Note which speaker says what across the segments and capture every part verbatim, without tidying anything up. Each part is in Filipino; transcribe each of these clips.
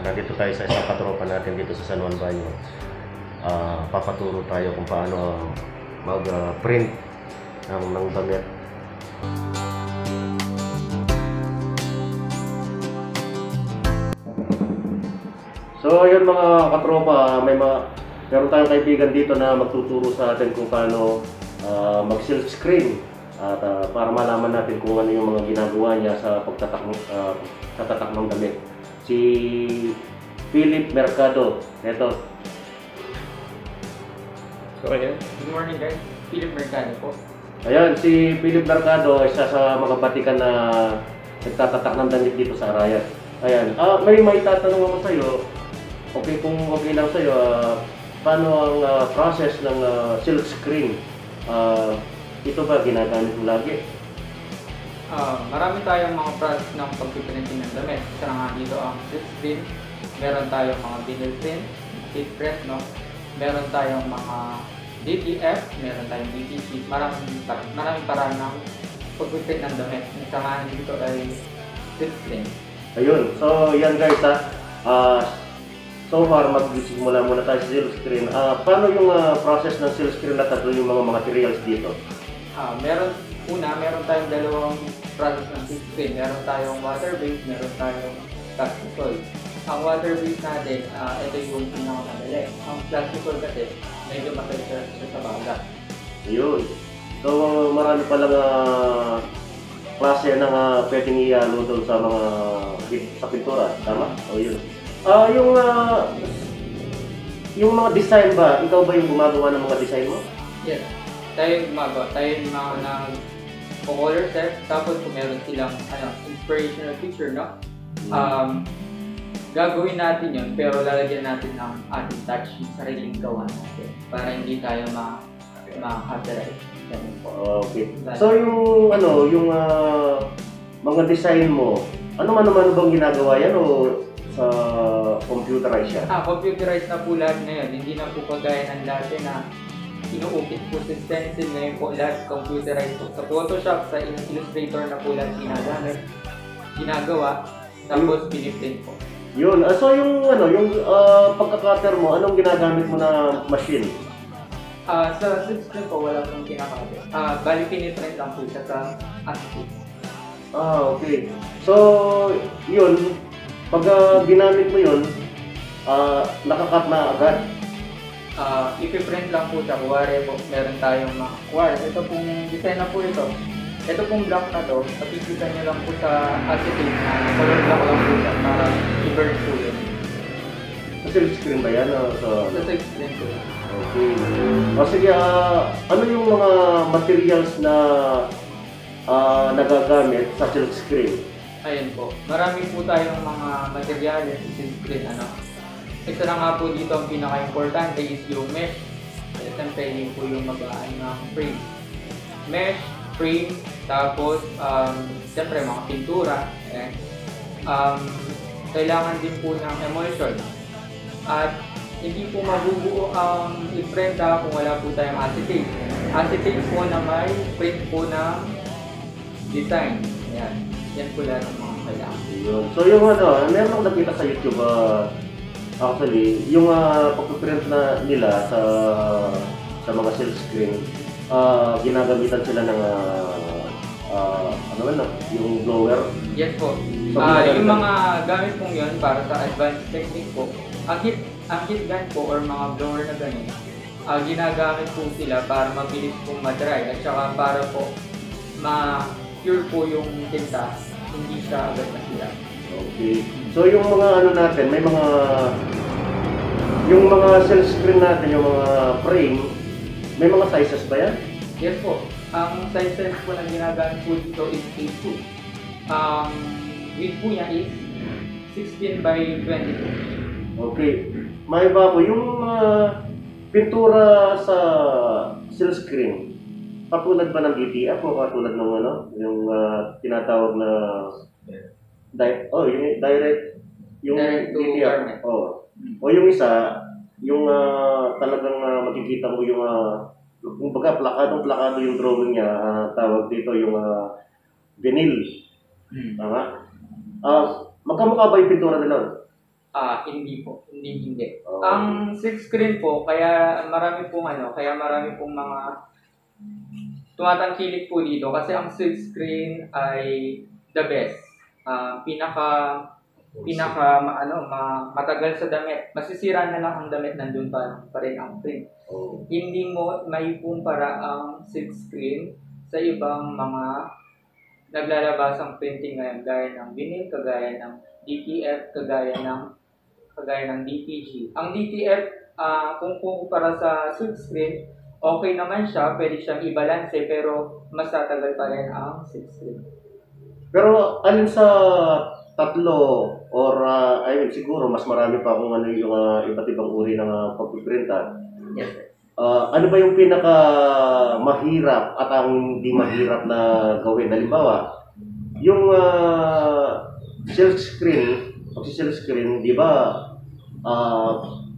Speaker 1: nandito tayo sa isang katropa natin dito sa San Juan Banyo. Uh, papaturo tayo kung paano mag-print uh, ng, ng damit. So ayun mga katropa, may mga meron tayong kaibigan dito na magtuturo sa atin kung paano uh, mag-silk screen at uh, para malaman natin kung ano yung mga ginagawa niya sa pagtatak, uh, pagtatak ng damit. Si Philip Mercado, ito.
Speaker 2: So ayun, good morning guys, Philip Mercado po.
Speaker 1: Ayan, si Philip Mercado, isa sa mga batikan na nagtatatak ng damit dito sa Arayat. Ayan, ah, may may tatanong ako sa'yo. Okay, kung okay lang sa'yo, uh, paano ang uh, process ng uh, silk screen? Uh, ito ba ginagamit mo lagi?
Speaker 2: Uh, marami tayong mga process ng pagpiprinting ng damit. Isa na nga dito ang silk screen, meron tayong mga vinyl print, sheet press, no? Meron tayong mga D T F, meron tayong D T sheet, maraming, maraming paraan ng pagpiprint ng damit. Isa nga dito ay silk screen.
Speaker 1: Ayun, so yan guys ha. Uh, So far, magsimula muna tayo sa silk screen. Uh, paano yung uh, process ng silk screen at tatlo yung mga materials dito?
Speaker 2: Uh, meron, una, meron tayong dalawang process ng silk screen. Meron tayong water-based, meron tayong plasticol. Ang water-based natin, uh, ito yung pinakamadali. Ang plasticol kasi, medyo masaya siya sa baga.
Speaker 1: Ayun. So, marami palang uh, klase ng uh, pwedeng ialo doon sa mga sa pintura. Tama? O yun. Ah, uh, yung uh, yung mga design ba, ikaw ba yung gumagawa ng mga design mo?
Speaker 2: Yes. Tayo yung gumagawa. Tayo yung mga nag-color set. Tapos kung meron silang ano, inspirational picture, no? Um, gagawin natin yun, pero lalagyan natin ng ating touch yung sariling gawa natin para hindi tayo ma-copyright.
Speaker 1: Okay. So yung ano, yung uh, mga design mo, ano-ano-ano bang ginagawa yan o sa computerized siya?
Speaker 2: Ah, computerized na po lahat ngayon. Hindi na po kagaya ng dati na inuukit po sa stencil. Ngayon po lahat computerized po. Sa Photoshop, sa Illustrator na po lahat ginagamit, ginagawa, tapos piniprint po.
Speaker 1: Yun. Uh, so yung ano, yung uh, pagka-cutter mo, anong ginagamit mo na machine?
Speaker 2: Ah, uh, sa silk screen po wala pong kinakamit. Ah, uh, bali piniprint lang po siya sa Active.
Speaker 1: Ah, okay. So, yun. Pag uh, ginamit mo yun, uh, nakakat na agad?
Speaker 2: Uh, ipiprint lang po siya. Kuwari po, meron tayong mga... Kuwari, ito pong design na po ito. Ito pong block na to, napipitan nyo lang po sa acetate na color block lang po siya para i-burn po yun.
Speaker 1: Sa silk screen ba yan? O sa...
Speaker 2: Sa silk screen po.
Speaker 1: Okay. O sige, uh, ano yung mga materials na uh, nagagamit sa silk screen?
Speaker 2: Ayun po. Marami po tayong mga materyales sa silk screen. Ano? Isa na nga po dito ang pinaka-importante is yung mesh. Siyempre yun po yung magaan ng frame. Mesh, frame, tapos um, siyempre mga pintura. Ayan. Um, kailangan din po ng emulsion. At hindi po mabubuo ang imprenta kung wala po tayong acetate. Acetate po na may print po ng design. Ayan. Yan po lahat ng mga kailangan.
Speaker 1: So yung ano, meron akong nakita sa YouTube, uh, actually, yung uh, pag-print na nila sa sa mga silk screen, uh, ginagamitan sila ng uh, uh, ano man, yung blower.
Speaker 2: Yes po.
Speaker 1: So,
Speaker 2: uh, yung mga gamit pong yun para sa advanced technique po, ang heat, ang heat gun po or mga blower na ganun, uh, ginagamit po sila para mabilis pong ma-dry at saka para po ma-cure po yung tinta, hindi siya agad nasira.
Speaker 1: Okay. So yung mga ano natin, may mga yung mga silk screen natin, yung mga frame, may mga sizes ba yan?
Speaker 2: Yes po. Ang sizes po na ginagamit po dito is A two. Ang um, width po niya is sixteen by twenty-two.
Speaker 1: Okay. May iba po, yung uh, pintura sa silk screen, katulad ba ng D T F o katulad ng ano, yung uh, tinatawag na di oh, yung direct yung
Speaker 2: direct
Speaker 1: D T F. Oh. O yung isa, yung uh, talagang uh, makikita mo yung uh, kumbaga plakadong plakado yung drawing niya, uh, tawag dito yung uh, vinyl. Hmm. Tama? Ah, uh, magkamukha ba yung pintura nila?
Speaker 2: Ah, hindi po. Hindi, hindi.
Speaker 1: Oh.
Speaker 2: Ang silk screen po, kaya marami pong ano, kaya marami pong mga tumatangkilik po dito kasi ang silk screen ay the best. Ah, pinaka pinaka ma- ano, ma, matagal sa damit. Masisira na lang ang damit, nandun pa, pa rin ang print.
Speaker 1: Oh.
Speaker 2: Hindi mo maikumpara ang silk screen sa ibang mga naglalabasang printing ngayon, gaya ng vinyl, kagaya ng D T F, kagaya ng kagaya ng D P G. Ang D T F, ah, kung kumpara sa silk screen, okay naman siya, pwede siyang i-balance, pero mas tatagal pa rin ang silk screen.
Speaker 1: Pero alin sa tatlo or uh, I mean siguro mas marami pa kung ano yung uh, iba't ibang uri ng uh, pagpiprintan.
Speaker 2: Yes, sir.
Speaker 1: Uh, ano ba yung pinaka mahirap at ang hindi mahirap na gawin? Halimbawa, yung uh, silk screen, pag silk screen, di ba uh,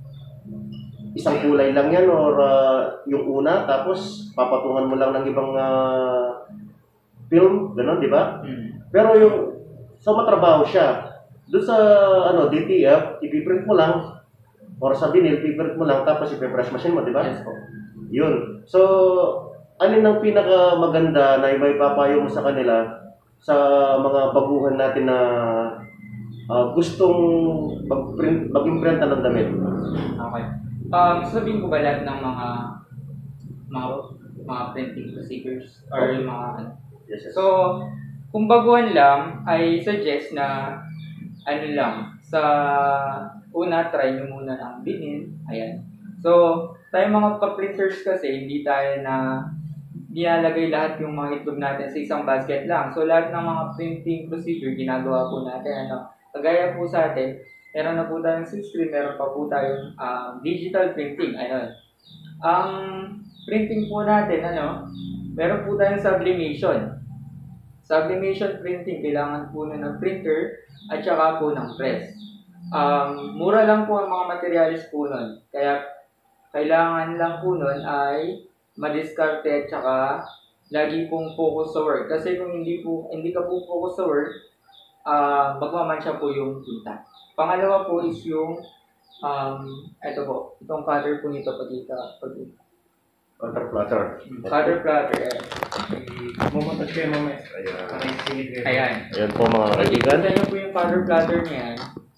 Speaker 1: isang kulay lang yan or uh, yung una tapos papatungan mo lang ng ibang uh, film, gano'n, di ba?
Speaker 2: Hmm.
Speaker 1: Pero yung so matrabaho siya. Doon sa ano D T F, ipiprint mo lang or sa vinyl, ipiprint mo lang tapos ipe-press machine mo, di ba?
Speaker 2: Yes po.
Speaker 1: Yun. So, alin ang pinaka maganda na may papayo mo sa kanila sa mga baguhan natin na uh, gustong mag-print, mag-imprinta ng damit?
Speaker 2: Okay. Um, sabihin ko ba lahat ng mga mga mga printing procedures or yung mga ano?
Speaker 1: Yes, yes.
Speaker 2: So, kung baguhan lang, I suggest na ano lang, sa una, try nyo muna ang vinyl. Ayan. So, tayo mga ka-printers kasi, hindi tayo na nilalagay lahat yung mga itlog natin sa isang basket lang. So, lahat ng mga printing procedure, ginagawa po natin. Ano, kagaya po sa atin, meron na po tayong silk screen, meron pa po tayong um, digital printing. Ayun. Ang printing po natin, ano, meron po tayong sublimation. Sublimation printing, kailangan po na ng printer at saka po ng press. Um, mura lang po ang mga materialis po nun. Kaya, kailangan lang po nun ay madiskarte at saka lagi pong focus sa work. Kasi kung hindi po hindi ka po focus sa work, uh, magmamansya po yung tinta. Pangalawa po is yung um, ito po, itong cutter po nito pagkita. Pagkita.
Speaker 1: Cutter platter.
Speaker 2: Cutter platter. Eh.
Speaker 3: Mamatag kayo mamaya.
Speaker 1: Ayan.
Speaker 2: Ayan.
Speaker 1: Ayan po mga kaibigan.
Speaker 2: Nakikita niyo po yung cutter platter niya.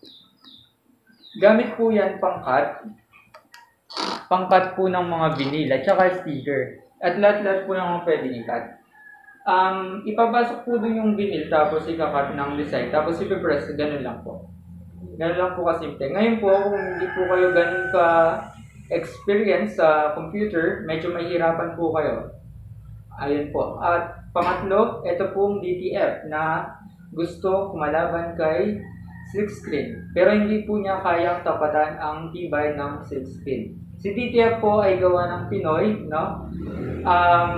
Speaker 2: Gamit po yan pang-cut. Pang-cut po ng mga vinyl at saka sticker. At lahat-lahat po ng mga pwedeng i-cut. Um, ipapasok po doon yung vinyl tapos ika-cut ng design. Tapos ipipress. Ganun lang po. Ganun lang po kasimple. Ngayon po, kung hindi po kayo ganun ka experience sa computer, medyo mahirapan po kayo. Ayun po. At pangatlo, ito pong D T F na gusto kumalaban kay silk screen. Pero hindi po niya kayang tapatan ang tibay ng silk screen. Si D T F po ay gawa ng Pinoy, no? Um,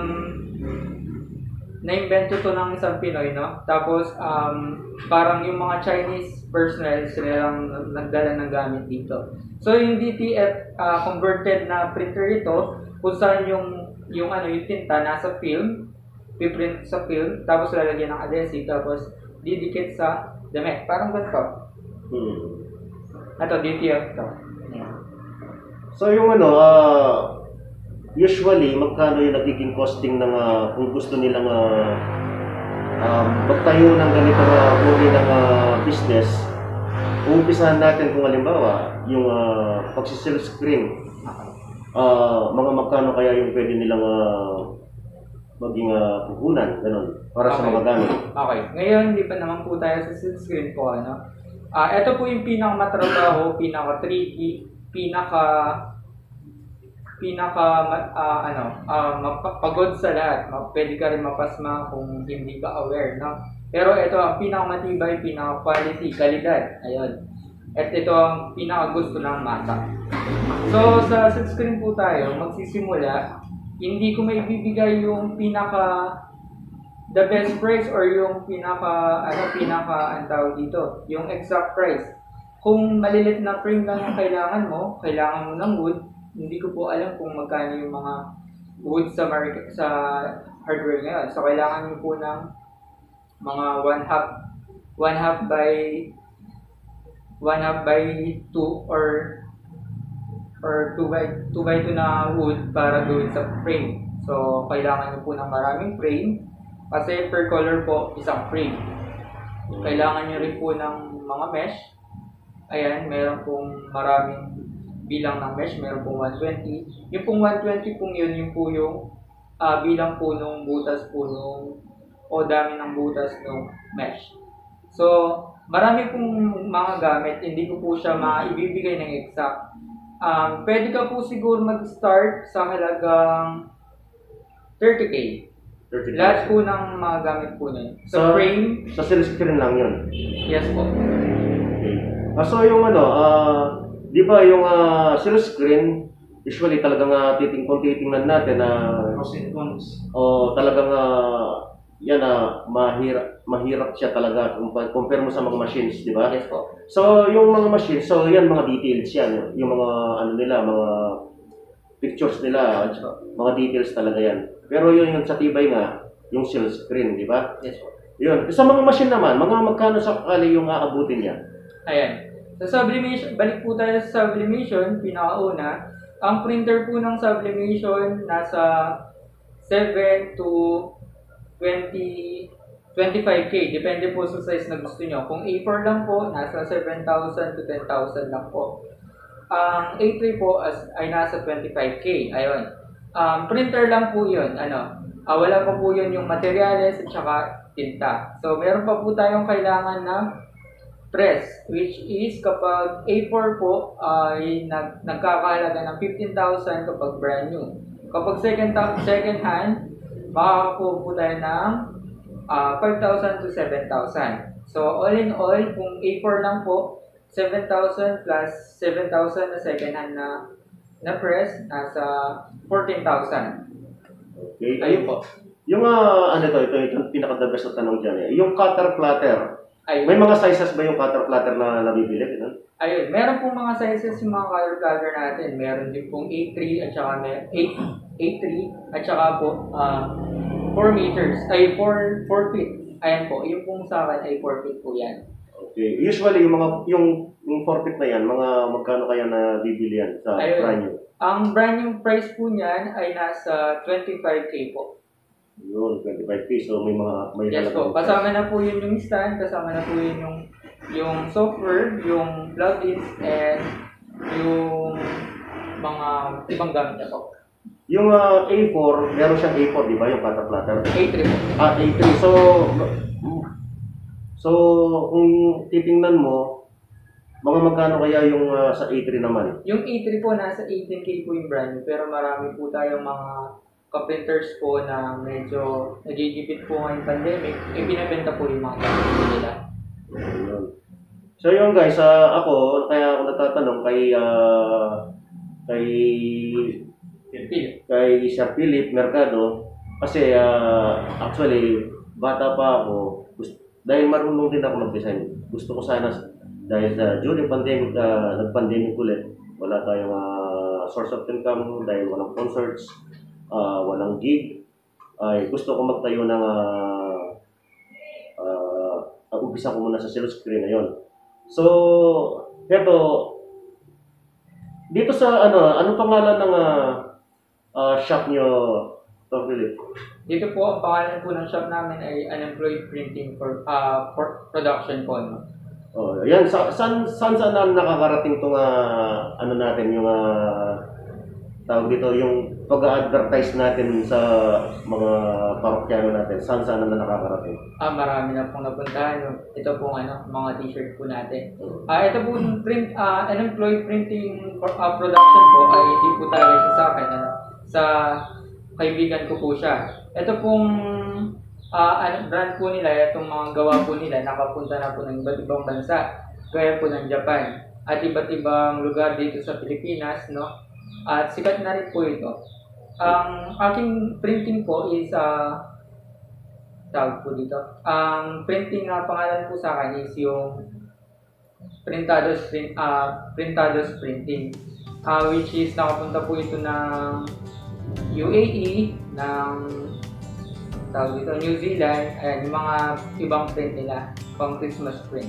Speaker 2: na-invento to ng isang Pinoy, no? Tapos, um, parang yung mga Chinese personnel, sila lang nagdala ng gamit dito. So, yung D T F, uh, converted na printer ito, kung saan yung, yung, ano, yung tinta nasa film, piprint sa film, tapos lalagyan ng adhesive, tapos didikit sa damit. Parang ganito.
Speaker 1: Hmm.
Speaker 2: Ito, D T F to. Yeah.
Speaker 1: So yung ano, uh, usually magkano yung nagiging costing ng uh, kung gusto nilang uh, uh, magtayo ng ganito uh, uri ng uh, business, umpisahan natin kung halimbawa yung uh, pagsisilk screen, uh, mga magkano kaya yung pwede nilang uh, maging uh, puhunan, ganun, para sa
Speaker 2: Okay.
Speaker 1: mga gamit.
Speaker 2: Okay. Ngayon, hindi pa naman po tayo sa silk screen ko, ano. Ah, ito po yung pinakamatrabaho, pinaka-tricky, pinaka pinaka uh, ano, uh, mapagod sa lahat. Pwede ka rin mapasma kung hindi ka aware, no? Pero ito ang pinakamatibay, pinaka-quality, kalidad. Ayun. At ito ang pinaka-gusto ng masa. So, sa silk screen po tayo, magsisimula. Hindi ko maibibigay yung pinaka the best price or yung pinaka ano pinaka ang tawag dito, yung exact price. Kung malilit na frame lang yung kailangan mo, kailangan mo ng wood, hindi ko po alam kung magkano yung mga wood sa market sa hardware ngayon. So kailangan niyo po ng mga one half one half by one half by two or or two by two by two na wood para gawin sa frame. So, kailangan nyo po ng maraming frame kasi per color po isang frame. Kailangan nyo rin po ng mga mesh. Ayan, meron pong maraming bilang ng mesh, meron pong one twenty. Yung pong one twenty pong yun, yung po yung uh, bilang po nung butas po nung o dami ng butas nung mesh. So, marami pong mga gamit, hindi ko po siya maibibigay ng exact. Um, pwede ka po siguro mag-start sa halagang thirty K.
Speaker 1: thirty
Speaker 2: Lahat po ng mga gamit po nun. So,
Speaker 1: Sa-
Speaker 2: frame,
Speaker 1: Sa silk screen lang yun.
Speaker 2: yes po.
Speaker 1: Ah, so yung ano, ah, di ba yung uh, silk screen, usually talagang uh, titing, kung titingnan natin na
Speaker 3: Pros and cons.
Speaker 1: o talagang ah, yan na mahirap mahirap siya talaga kung compare mo sa mga machines, di ba?
Speaker 2: Yes po.
Speaker 1: So yung mga machines, so yan mga details yan, yung mga ano nila, mga pictures nila, mga details talaga yan. Pero yun yung sa tibay nga, yung silk screen, di ba?
Speaker 2: Yes po.
Speaker 1: Yun. Sa mga machine naman, mga magkano sa kakali yung aabutin niya?
Speaker 2: Ayan. Sa sublimation, balik po tayo sa sublimation, pinakauna. Ang printer po ng sublimation nasa seven to twenty, twenty-five K. Depende po sa size na gusto nyo. Kung A four lang po, nasa seven thousand to ten thousand lang po. Ang A three po as, ay nasa twenty-five K. Ayun. Um, printer lang po yun. Ano, ah, wala pa po yun yung materials at saka tinta. So, meron pa po tayong kailangan na press, which is kapag A four po ay nag, nagkakahalaga ng fifteen thousand kapag brand new. Kapag second, second hand, makakakuha po tayo ng uh, five thousand to seven thousand. So, all in all, kung A four lang po, seven thousand plus seven thousand na second hand na na press, nasa fourteen thousand.
Speaker 1: Okay.
Speaker 2: Ayun po.
Speaker 1: Yung ah, ano to, ito, ito yung pinaka-the best na tanong dyan eh. Yung cutter platter,
Speaker 2: Ayun.
Speaker 1: may mga sizes ba yung cutter platter na nabibili? Ano?
Speaker 2: Ayun, meron pong mga sizes yung mga color platter natin. Meron din pong A three at saka may eight, A three at saka po uh, four meters, ay four, four feet. Ayan po, yung pong sa akin ay four feet po yan.
Speaker 1: Okay. Usually, yung mga yung, yung four feet na yan, mga magkano kaya na bibili yan sa
Speaker 2: Ayun.
Speaker 1: brand new?
Speaker 2: Ang brand new price po niyan ay nasa twenty-five K po.
Speaker 1: Yun, twenty-five K. So, may mga may
Speaker 2: Yes po,
Speaker 1: halagang-
Speaker 2: kasama na po yun yung stand, kasama na po yun yung yung software, yung plugins, and yung mga ibang gamit na po.
Speaker 1: Yung ah, A four, meron siyang A four, di ba? Yung cutter platter.
Speaker 2: A three po.
Speaker 1: Ah, A three. So, so kung titingnan mo, mga magkano kaya yung ah, sa A three naman?
Speaker 2: Yung A three po, nasa eighteen K po yung brand new, pero marami po tayong mga ka-printers po na medyo nagigipit po ngayong pandemic, eh binibenta po yung mga gamit po nila.
Speaker 1: Ayun. So yun guys, ah, ako, kaya ako natatanong kay, ah, kay,
Speaker 2: Philip.
Speaker 1: kay Sir Philip Mercado, kasi ah, actually, bata pa ako, gusto, dahil marunong din ako mag-design, gusto ko sana, dahil sa during pandemic, uh, nag-pandemic ulit, wala tayong ah, source of income, dahil walang concerts, ah, walang gig, ay gusto ko magtayo ng uh, uh, umpisa ko muna sa silk screen na yun. So, eto, dito sa ano, anong pangalan ng uh, uh, shop nyo, Tom Philip?
Speaker 2: Dito po, ang pangalan po ng shop namin ay Unemployed Printing for, uh, for Production po. No?
Speaker 1: Oh, yan, sa, saan, saan saan na nakakarating tong uh, ano natin, yung uh, tawag dito, yung pag-advertise natin sa mga parokyano natin, saan saan na nakakarating?
Speaker 2: Ah, marami na pong napuntahan. No? Ito pong ano, mga t-shirt po natin. Ah, ito po yung print, ah, Unemployed Printing for, uh, Production po ay hindi po talaga siya sa akin. Ano? Sa kaibigan ko po siya. Ito pong uh, ano, brand po nila, itong mga gawa po nila, nakapunta na po ng iba't ibang bansa, gaya po ng Japan, at iba't ibang lugar dito sa Pilipinas, no? At sikat na rin po ito. Ang aking printing po is, uh, tawag po dito, ang printing na pangalan po sa akin is yung Printados, print, uh, Printados Printing, uh, which is nakapunta po ito ng U A E, ng tawag dito, New Zealand, ayan, yung mga ibang print nila, pang Christmas print.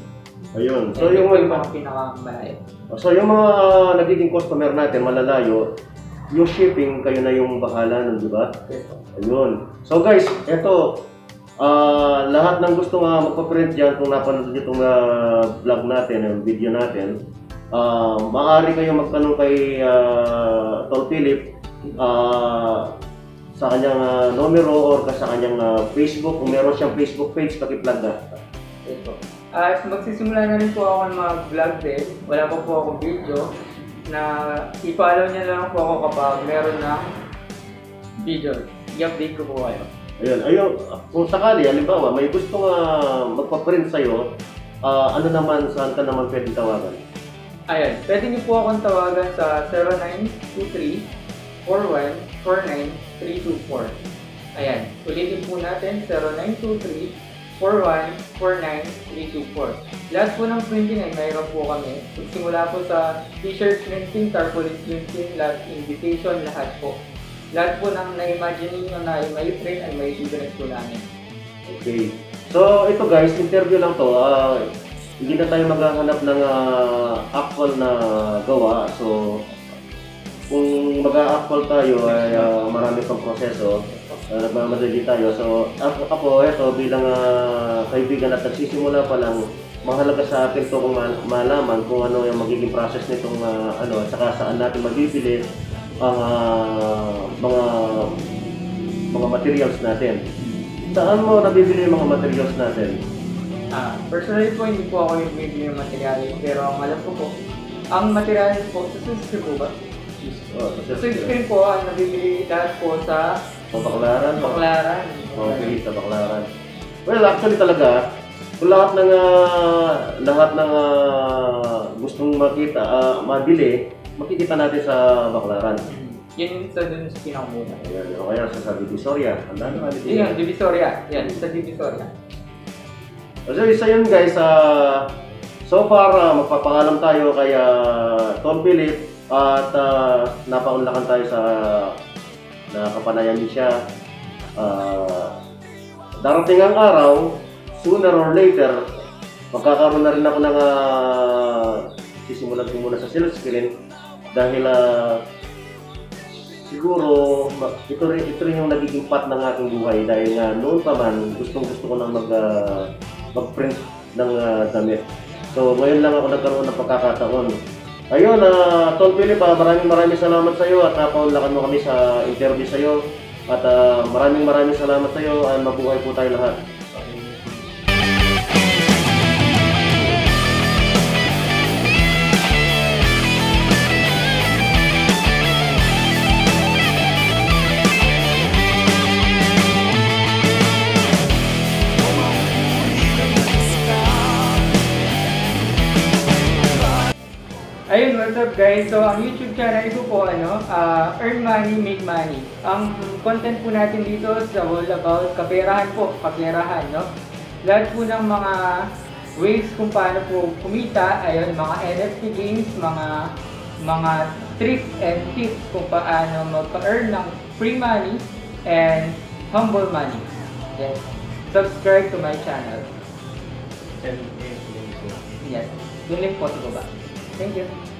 Speaker 1: Ayun. So
Speaker 2: So, yung
Speaker 1: yung,
Speaker 2: mga pinakamalayo.
Speaker 1: so yung mga nagiging customer natin malalayo, yung shipping kayo na yung bahala nun, di ba?
Speaker 2: Yes po.
Speaker 1: Ayun. So guys, eto, ah lahat ng gusto nga magpa-print dyan, kung napanood nyo itong ah, vlog natin, yung video natin, ah maaari kayo magtanong kay ah, Tol Philip ah, sa kanyang ah, numero or sa kanyang ah, Facebook. Kung meron siyang Facebook page, paki-plug na.
Speaker 2: Yes po. At magsisimula na rin po ako ng mag-vlog din. Wala pa po akong video na i-follow niya lang po ako kapag meron ng video. I-update ko po kayo.
Speaker 1: Ayun, ayun, kung sakali, halimbawa, may gusto nga magpa-print sa'yo, ah, ano naman, saan ka naman pwede tawagan?
Speaker 2: Ayan, pwede niyo po akong tawagan sa zero nine two three, four one four nine, three two four. Ayan, ulitin po natin, zero nine two three, four one four nine, three two four. Lahat po ng printing ay mayroon po kami. Simula po sa t-shirt printing, tarpaulin printing, lahat invitation, lahat po. Lahat po ng na-imagine ninyo na may print ay may print po namin.
Speaker 1: Okay. So, ito guys, interview lang to. Ah, hindi na tayo maghahanap ng ah, actual na gawa. So, kung mag-a-actual tayo ay ah, marami pang proseso. Uh, nagmamadali tayo. So, ako, ako ito bilang ah, kaibigan at nagsisimula pa lang, mahalaga sa akin to kung ma- malaman kung ano yung magiging process nitong ah, ano, at saka saan natin mabibili ang ah, mga mga materials natin. Saan mo nabibili yung mga materials natin?
Speaker 2: Ah, personally po, hindi po ako yung bibili ng materials, pero ang alam ko po, ang materials po, sa subscribe po ba?
Speaker 1: Oh,
Speaker 2: Sa subscribe po, ang nabibili lahat po sa
Speaker 1: sa Baklaran. no?
Speaker 2: Baklaran.
Speaker 1: Okay, sa Baklaran. Well, actually talaga, kung lahat ng ah, lahat ng ah, gustong makita, ah, mabili, makikita natin sa Baklaran.
Speaker 2: Yun yung sa dun sa pinakamuna.
Speaker 1: Ayan, o kaya sa, sa Divisoria. Ang dami nga dito.
Speaker 2: Yun, Divisoria. Yan, sa Divisoria.
Speaker 1: So, isa yun guys, ah, so far ah, magpapangalam tayo kay ah, Tom Philip at uh, napaunlakan tayo sa nakapanayan din siya. Ah, darating ang araw, sooner or later, magkakaroon na rin ako ng uh, sisimulan ko muna sa silk screen dahil ah, siguro ma- ito rin, ito rin yung nagiging part ng aking buhay dahil nga noon pa man gustong gusto ko nang mag, ah, mag-print ng ah, damit. So ngayon lang ako nagkaroon ng pagkakataon. Ayun, uh, Tol Philip, ah, maraming maraming salamat sa iyo at napaunlakan mo kami sa interview sa iyo. At ah, maraming maraming salamat sa iyo at mabuhay po tayo lahat.
Speaker 2: Ayun, what's up guys? So, ang YouTube channel ko po, ano, ah, Earn Money, Make Money. Ang content po natin dito is all about kaperahan po, kaperahan, no? Lahat po ng mga ways kung paano po kumita, ayun, mga N F T games, mga mga tricks and tips kung paano magpa-earn ng free money and humble money. Yes. Subscribe to my channel. Yes. Yung link po sa baba. Thank you.